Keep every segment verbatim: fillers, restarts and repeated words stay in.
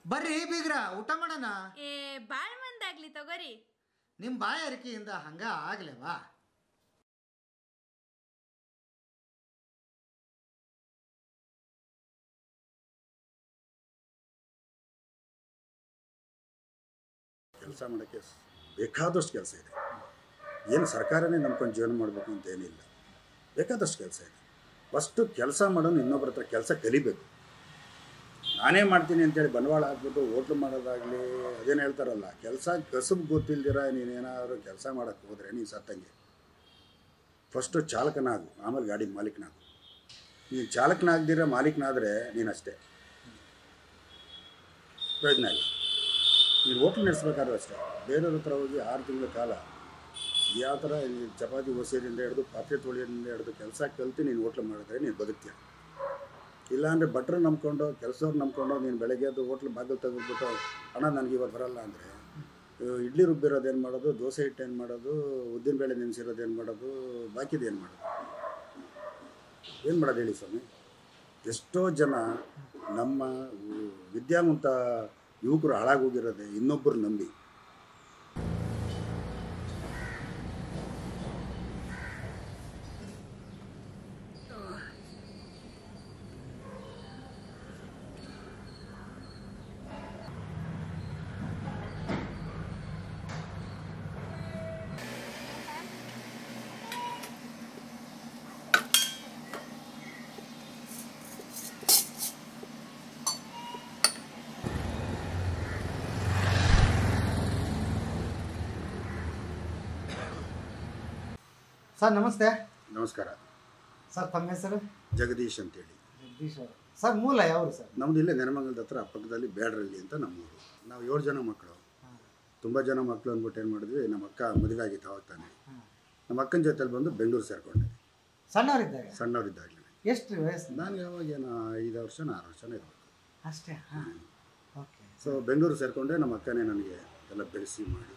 ಬರ್ರಿ ಬೀಗ್ರ ಊಟ ಮಾಡೋಣ. ಏ ಬಾಳ್ ಮಂದಾಗ್ಲಿ ತಗೋರಿ. ನಿಮ್ಮ ಬಾಯ ಅರಿಕೆಯಿಂದ ಹಂಗ ಆಗ್ಲೇವಾ? ಕೆಲಸ ಮಾಡೋಕ್ಕೆ ಬೇಕಾದಷ್ಟು ಕೆಲಸ ಇದೆ. ಏನು ಸರ್ಕಾರನೇ ನಂಬ್ಕೊಂಡು ಜೀವನ ಮಾಡಬೇಕು ಅಂತ ಏನಿಲ್ಲ, ಬೇಕಾದಷ್ಟು ಕೆಲಸ ಇದೆ. ಫಸ್ಟು ಕೆಲಸ ಮಾಡೋನು ಇನ್ನೊಬ್ಬರ ಹತ್ರ ಕೆಲಸ ಕಲಿಬೇಕು. ನಾನೇ ಮಾಡ್ತೀನಿ ಅಂತೇಳಿ ಬಂಡವಾಳ ಹಾಕ್ಬಿಟ್ಟು ಹೋಟ್ಲು ಮಾಡೋದಾಗಲಿ ಅದೇನು ಹೇಳ್ತಾರಲ್ಲ, ಕೆಲಸ ಕಸುಬು ಗೊತ್ತಿಲ್ದಿರ ನೀನೇನಾದರೂ ಕೆಲಸ ಮಾಡೋಕ್ಕೆ ಹೋದರೆ ನೀನು ಸತ್ತಂಗೆ. ಫಸ್ಟು ಚಾಲಕನಾಗು, ಆಮೇಲೆ ಗಾಡಿ ಮಾಲೀಕನಾಗು. ನೀನು ಚಾಲಕನಾಗದಿರ ಮಾಲೀಕನಾದರೆ ನೀನಷ್ಟೇ, ಪ್ರಯೋಜನ ಇಲ್ಲ. ನೀನು ಹೋಟ್ಲು ನಡೆಸ್ಬೇಕಾದ್ರೂ ಅಷ್ಟೇ. ಬೇರೆಯವ್ರ ಹತ್ರ ಹೋಗಿ ಆರು ತಿಂಗಳ ಕಾಲ ಯಾವ ಥರ ಚಪಾತಿ ಒಸೆಯೋದ್ರಿಂದ ಹಿಡಿದು ಪಾತ್ರೆ ತೊಳೆಯೋದ್ರಿಂದ ಹಿಡಿದು ಕೆಲಸ ಕಲಿತು ನೀನು ಹೋಟ್ಲು ಮಾಡಿದ್ರೆ ನೀನು ಬದುಕ್ತೀಯ. ಇಲ್ಲಾಂದರೆ ಭಟ್ರು ನಂಬ್ಕೊಂಡು ಕೆಲಸವ್ರು ನಂಬ್ಕೊಂಡು ನೀನು ಬೆಳಗ್ಗೆ ಅದು ಹೋಟ್ಲು ಬಾಗಿಲು ತೆಗೆದ್ಬಿಟ್ಟು ಹಣ ನನಗೆ ಇವತ್ತು ಬರಲ್ಲ ಅಂದರೆ ಇಡ್ಲಿ ರುಬ್ಬಿರೋದು ಏನು ಮಾಡೋದು, ದೋಸೆ ಹಿಟ್ಟು ಏನು ಮಾಡೋದು, ಉದ್ದಿನಬೇಳೆ ನೆನೆಸಿರೋದು ಏನು ಮಾಡೋದು, ಬಾಕಿದು ಏನು ಮಾಡೋದು, ಏನು ಮಾಡೋದು ಹೇಳಿ ಸ್ವಾಮಿ? ಎಷ್ಟೋ ಜನ ನಮ್ಮ ವಿದ್ಯಾವಂತ ಯುವಕರು ಹಾಳಾಗೋಗಿರೋದೆ ಇನ್ನೊಬ್ಬರು ನಂಬಿ. ಸರ್ ನಮಸ್ತೆ. ನಮಸ್ಕಾರ ಸರ್, ತಮ್ಮ ಹೆಸರು? ಜಗದೀಶ್ ಅಂತೇಳಿ. ಜಗದೀಶ್ ಅವರು. ಸರ್ ಮೂಲ ಯಾವರು ಸರ್? ನಮ್ಮದು ಇಲ್ಲೇ ನೆನಮಂಗಲದ ಹತ್ರ ಪಕ್ಕದಲ್ಲಿ ಬೇಡ್ರಲ್ಲಿ ಅಂತ ನಮ್ಮೂರು. ನಾವು ಏಳು ಜನ ಮಕ್ಕಳು, ತುಂಬ ಜನ ಮಕ್ಕಳು ಅಂದ್ಬಿಟ್ಟು ಏನು ಮಾಡಿದ್ವಿ, ನಮ್ಮ ಅಕ್ಕ ಮದುವೆ ಆಗಿತ್ತು ಅವಾಗ ತಾನೆ. ನಮ್ಮ ಅಕ್ಕನ ಜೊತೆಲಿ ಬಂದು ಬೆಂಗಳೂರು ಸೇರಿಕೊಂಡೆ ಸಣ್ಣವರಿದ್ದಾಗ. ಸಣ್ಣವರಿದ್ದಾಗಲೇ. ಎಷ್ಟು ವಯಸ್ಸು? ನಾನು ಯಾವಾಗೇನು ಐದು ವರ್ಷನ ಆರು ವರ್ಷನ ಇರಬೇಕು ಅಷ್ಟೇ. ಹಾಂ, ಓಕೆ. ಸೊ ಬೆಂಗಳೂರು ಸೇರಿಕೊಂಡೆ. ನಮ್ಮ ಅಕ್ಕನೇ ನನಗೆ ಎಲ್ಲ ಬೆಳೆಸಿ ಮಾಡಿ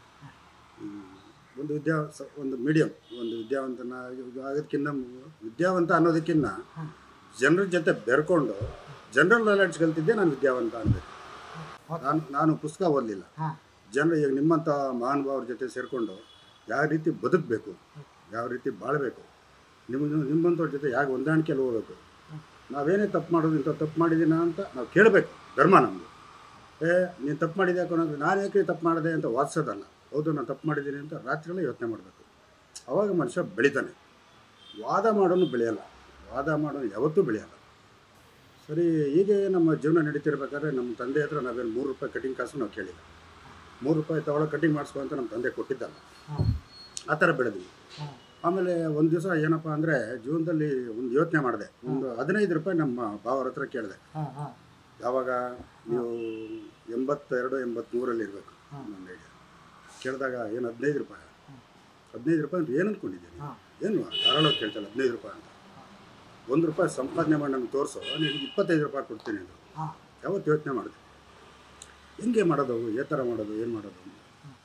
ಒಂದು ವಿದ್ಯಾ ಒಂದು ಮೀಡಿಯಮ್ ಒಂದು ವಿದ್ಯಾವಂತನ ಆಗೋದಕ್ಕಿಂತ ವಿದ್ಯಾವಂತ ಅನ್ನೋದಕ್ಕಿಂತ ಜನರ ಜೊತೆ ಬೆರ್ಕೊಂಡು ಜನರಲ್ ನಾಲೆಡ್ಜ್ ಕಲ್ತಿದ್ದೆ ನಾನು ವಿದ್ಯಾವಂತ ಅನ್ಬೇಕು. ನಾನು ನಾನು ಪುಸ್ತಕ ಓದಲಿಲ್ಲ. ಜನರು ಈಗ ನಿಮ್ಮಂಥ ಮಹಾನುಭಾವ್ರ ಜೊತೆ ಸೇರಿಕೊಂಡು ಯಾವ ರೀತಿ ಬದುಕಬೇಕು, ಯಾವ ರೀತಿ ಬಾಳಬೇಕು, ನಿಮ್ಮ ನಿಮ್ಮಂಥವ್ರ ಜೊತೆ ಯಾಕೆ ಹೊಂದಾಣಿಕೆಯಲ್ಲಿ ಹೋಗ್ಬೇಕು, ನಾವೇನೇ ತಪ್ಪು ಮಾಡೋದು ಇಂಥ ತಪ್ಪು ಮಾಡಿದ್ದೀನ ಅಂತ ನಾವು ಕೇಳಬೇಕು. ಧರ್ಮ ನಮ್ಮದು. ಏ ನೀನು ತಪ್ಪು ಮಾಡಿದೆ ಯಾಕಂದ್ರೆ ನಾನು ಯಾಕೆ ತಪ್ಪು ಮಾಡಿದೆ ಅಂತ ವಾದಿಸೋದಲ್ಲ. ಹೌದು ನಾನು ತಪ್ಪು ಮಾಡಿದ್ದೀನಿ ಅಂತ ರಾತ್ರಿಯೆಲ್ಲ ಯೋಚನೆ ಮಾಡಬೇಕು. ಆವಾಗ ಮನುಷ್ಯ ಬೆಳಿತಾನೆ. ವಾದ ಮಾಡೋನು ಬೆಳೆಯಲ್ಲ, ವಾದ ಮಾಡೋನು ಯಾವತ್ತೂ ಬೆಳೆಯಲ್ಲ. ಸರಿ, ಹೀಗೆ ನಮ್ಮ ಜೀವನ ನಡೀತಿರ್ಬೇಕಾದ್ರೆ ನಮ್ಮ ತಂದೆ ಹತ್ರ ನಾವೇನು ಮೂರು ರೂಪಾಯಿ ಕಟಿಂಗ್ ಕಾಸು ನಾವು ಕೇಳಿಲ್ಲ. ಮೂರು ರೂಪಾಯಿ ತಗೊಳ್ಳೋ ಕಟಿಂಗ್ ಮಾಡಿಸ್ಕೊ ಅಂತ ನಮ್ಮ ತಂದೆ ಕೊಟ್ಟಿದ್ದಲ್ಲ. ಆ ಥರ ಬೆಳೆದ್ವಿ. ಆಮೇಲೆ ಒಂದು ದಿವಸ ಏನಪ್ಪ ಅಂದರೆ ಜೀವನದಲ್ಲಿ ಒಂದು ಯೋಚನೆ ಮಾಡಿದೆ. ಒಂದು ಹದಿನೈದು ರೂಪಾಯಿ ನಮ್ಮ ಭಾವರ ಹತ್ರ ಕೇಳಿದೆ. ಯಾವಾಗ ನೀವು ಎಂಬತ್ತೆರಡು ಎಂಬತ್ತ್ಮೂರಲ್ಲಿ ಇರಬೇಕು ನನ್ನ ಐಡಿಯಾ. ಕೇಳಿದಾಗ ಏನು ಹದಿನೈದು ರೂಪಾಯಿ ಹದಿನೈದು ರೂಪಾಯಿ ಅಂತ ಏನು ಅಂದ್ಕೊಂಡಿದ್ದೀನಿ, ಏನು ಧಾರಾಳವಾಗಿ ಕೇಳ್ತಲ್ಲ ಹದಿನೈದು ರೂಪಾಯಿ ಅಂತ. ಒಂದು ರೂಪಾಯಿ ಸಂಪಾದನೆ ಮಾಡಿ ನನಗೆ ತೋರಿಸೋ, ನೀನು ಇಪ್ಪತ್ತೈದು ರೂಪಾಯಿ ಕೊಡ್ತೀನಿ ಅಂದರು. ಯಾವತ್ತು ಯೋಚನೆ ಮಾಡಿದೆ, ಹೆಂಗೆ ಮಾಡೋದು, ಯಾವ ಥರ ಮಾಡೋದು, ಏನು ಮಾಡೋದು ಅಂತ.